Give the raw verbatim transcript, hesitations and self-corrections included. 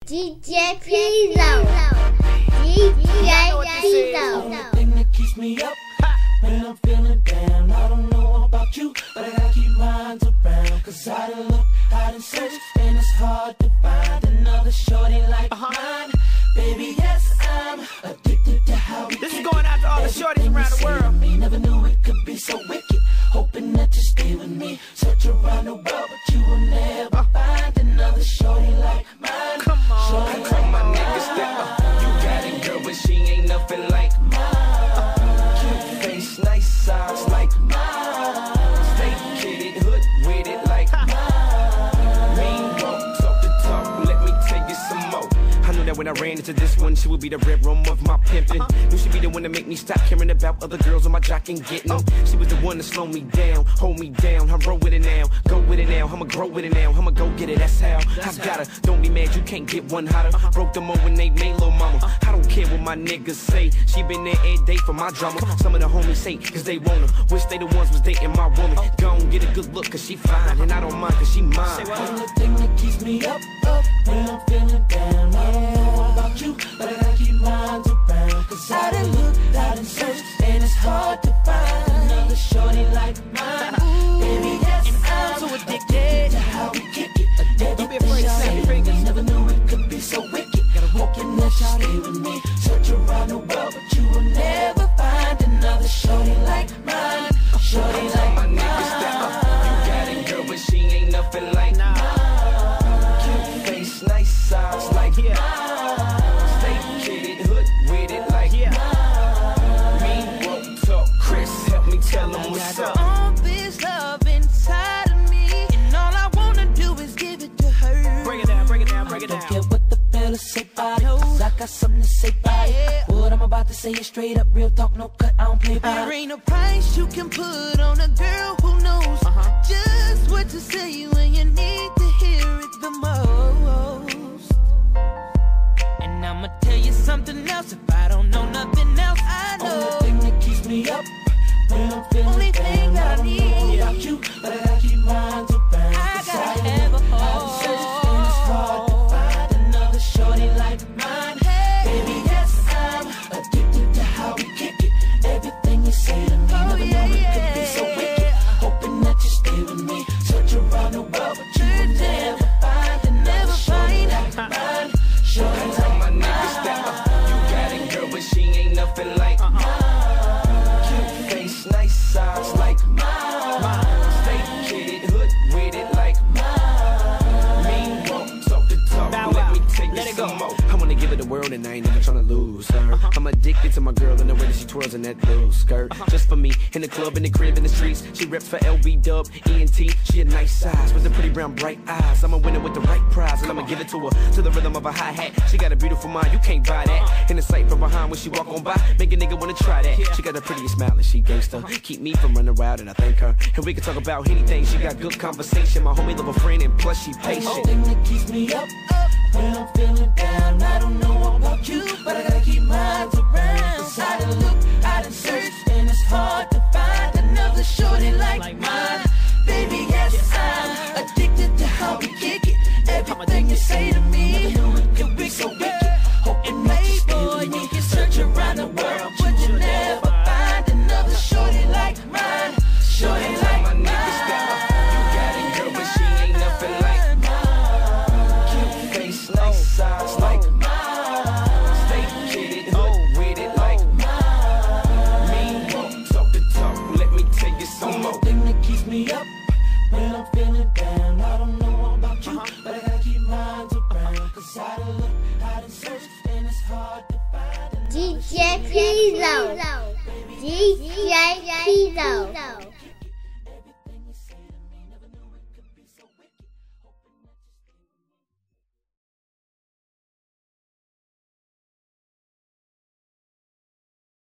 D J Pizzo. D J Pizzo. Only thing that keeps me up when I'm feeling down. I don't know about you, but I gotta keep mine around. Cause I done look, I done searched, and it's hard to find another shorty like uh-huh. mine. Baby, yes, I'm addicted to how we This is going out to all the shorties around the world. Me never knew it could be so wicked. Hoping that you stay with me. Search around the world, but you will never find another shorty like mine. Come on, shorty come like on, mine. niggas that uh, you got it, girl, but she ain't nothing like mine. Cute face, nice eyes like mine. Stay kidded, hood with it like mine. Mean won't talk the talk, let me tell you some more. I knew that when I ran into this one, she would be the red room of my pimpin'. Uh-huh. Knew she'd be the one to make me stop caring about other girls on my jock and getting them. Uh-huh. She was the one to slow me down, hold me down. I roll with it now, go with it now. I'ma grow with it now, I'ma go get it, that's how. That's I gotta, how. Don't be mad, you can't get one hotter. Uh-huh. Broke them over when they made lil' mama. Uh-huh. I don't care what my niggas say. She been there every day for my drama. Some of the homies say, cause they want her. Wish they the ones was dating my woman. Uh-huh. Go and get a good look, cause she fine. And I don't mind, cause she mine. Only thing that keeps me up, up when I'm feeling down. I don't know about you, but I gotta keep mine around. Cause I done looked, I done searched, and it's hard to find another shorty like mine. Ooh, baby, yes, I'm so addicted to how we kick it. Don't be afraid to snap your fingers. Never knew it could be so wicked. Hoping that you stay with me. Search around the world, but you will never find another shorty like mine. Shorty like my niggas that you got it, girl, but she ain't nothing like mine. Cute face, nice eyes like mine. Stay kidded, hood with it like mine. Me won't talk, Chris, help me tell them what's up. All this love inside of me, and all I wanna do is give it to her. Break it down, break it down, break it down. Don't care what the fellas say about it, cause I got something to say about it. What I'm about to say is straight up real talk, no cut, I don't play about There it. ain't no price you can put on a girl who knows uh-huh. just what to say when you need to hear it the most. And I'ma tell you something else, if I don't know nothing else, I know. Only thing that keeps me up when I'm feeling Only down. thing that I I don't need. know about you, but I gotta keep mine around. I gotta have a home. And it's hard to find another shorty like mine. Hey. Baby, yes, I'm addicted to how we kick it. Everything you say to me, Oh, never yeah, knew it yeah. could be so wicked. Hoping that you stay with me. Search around the world, but you will never find another shorty like mine. Shorty like my niggas that uh, you got it, girl, but she ain't nothing like mine. Cute face, nice eyes like mine. Stay kidded, hood with it like mine. Me won't talk the talk, Bow let wow. me take Let it it some go. more. I wanna give it the world and I ain't never tryna lose her. Uh-huh. I'm addicted to my girl and the way that she twirls in that little skirt. Uh-huh. Just for me, in the club, in the crib, in the streets. She reps for L B Dub, E N T. She a nice size with the pretty brown bright eyes. I'm a winner with the right prize and I'ma give it to her to the rhythm of a hi-hat. She got a beautiful mind, you can't buy that. Uh-huh. In the sight from behind when she walk on by, make a nigga wanna try that. Yeah. She got the prettiest smile and she gangsta. Uh-huh. Keep me from running wild and I thank her. And we can talk about anything. She got good conversation. My homie love a friend and plus she patient. Only thing that keeps me up, up when I'm feeling down. I don't know about you, but I gotta keep mine around. Cause I done look, I done search, and it's hard to find another shorty like, like mine. Baby, yes, I'm addicted to how we kick it. Everything you say to me, it could be so wicked. Hoping that you stay with me. You can search around the world, but you never find another shorty like mine. Shorty like my mine. niggas that you got it, girl, but she ain't nothing like mine. Cute face, nice eyes like mine. Stay kidded, hood with it like mine. Me won't talk the talk, let me tell you some more. Only thing that keeps me up when I'm feeling down. I don't know about you, uh-huh. but I gotta keep mine around. Cause I done look, I done searched, and it's hard to find another D J Pizzo. D J Pizzo.